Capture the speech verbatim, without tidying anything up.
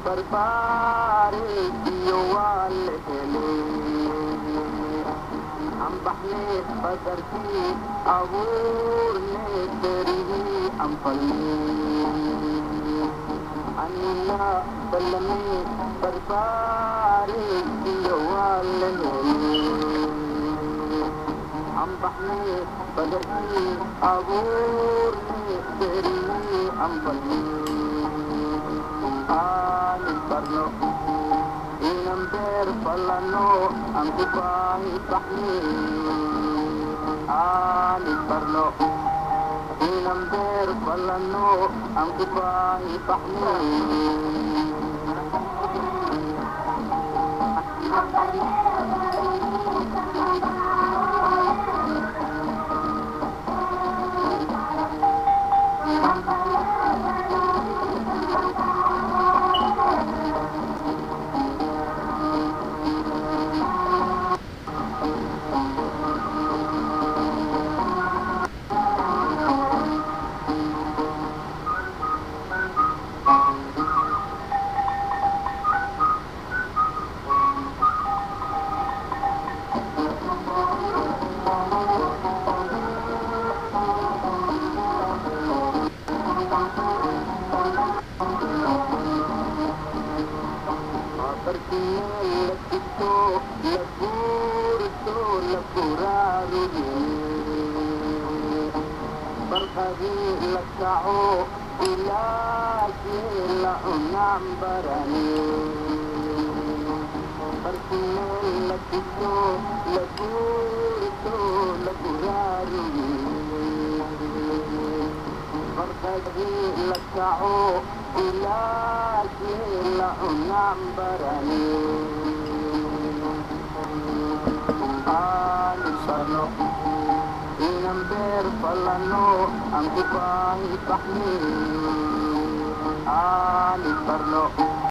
برباري يوالهلي أم بحني بدرتي أبور نتري أم فلي أنا بلمي برباري يوالهلي أم بحني بدرتي أبور نتري أم فلي Barno, inam ber falano, am kupai pahni. Ali Barno, inam ber falano, am kupai pahni. Berkali lekau ilaki launam berani berkini lekitu lekur itu lekuraru berkali lekau ilaki launam berani Alisano inam ber falano ang kupai pahni Ali Barno